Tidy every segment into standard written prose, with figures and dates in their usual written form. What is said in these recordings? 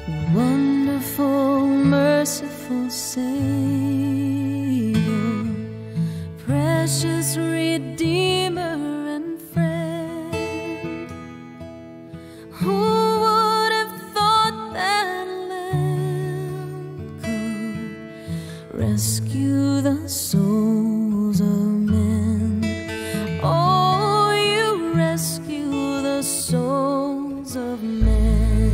Wonderful, merciful Savior, precious Redeemer and friend, who would have thought that Lamb could rescue the souls of men? Oh, you rescue the souls of men.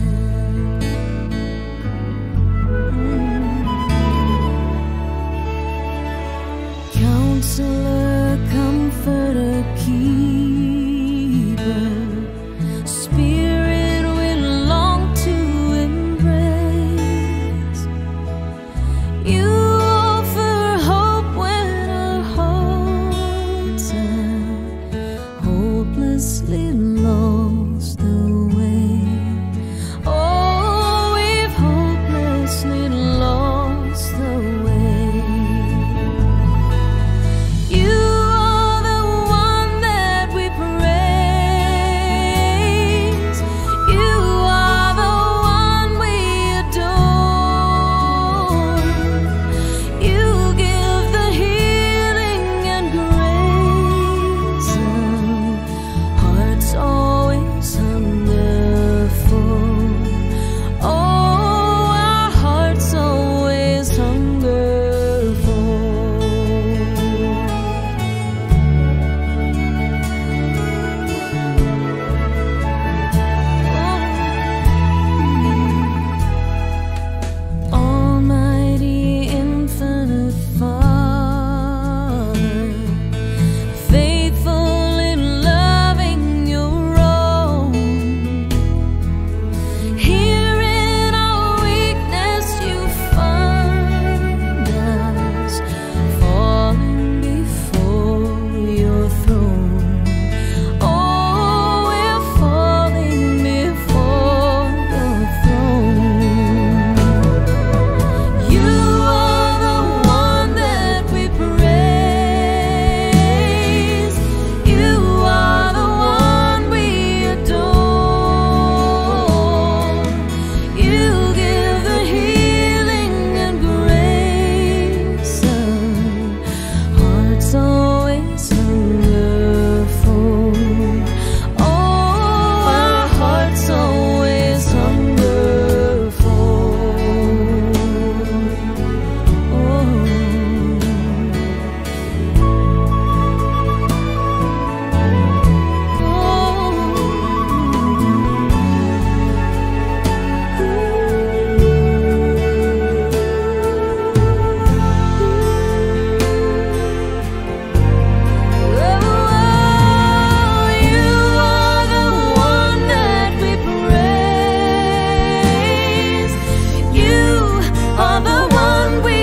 Counselor, comforter, keeper, Spirit we long to embrace. You offer hope when our hearts have hopelessly lost the way. Oh, we've hopelessly lost the way. You are the one that we praise. You are the one we adore. You give the healing and grace our hearts always hunger for. Oh, our hearts always hunger for. Almighty, infinite Father, faithful in loving your own. Here in our weakness you find us, falling before your throne. Oh, we're falling before your throne. You are the one that we praise. You are the one we adore. You give the healing and grace our hearts always hunger for. Oh, our hearts always hunger for. You are the one that we praise. You are the one we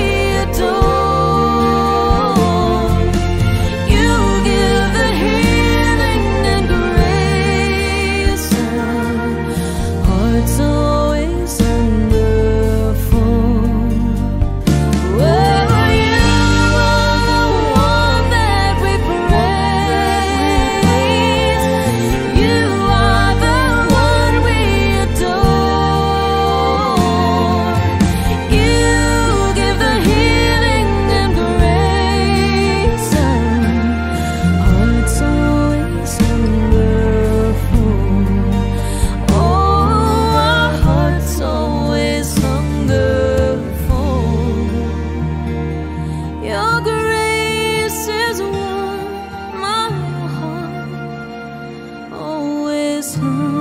adore. You give the healing and grace our hearts always hunger for. Oh, you are the one that we praise. You are the one we adore. You give the healing and grace our hearts always hunger for. Oh, our hearts always hunger for. Your grace is what my heart always hungers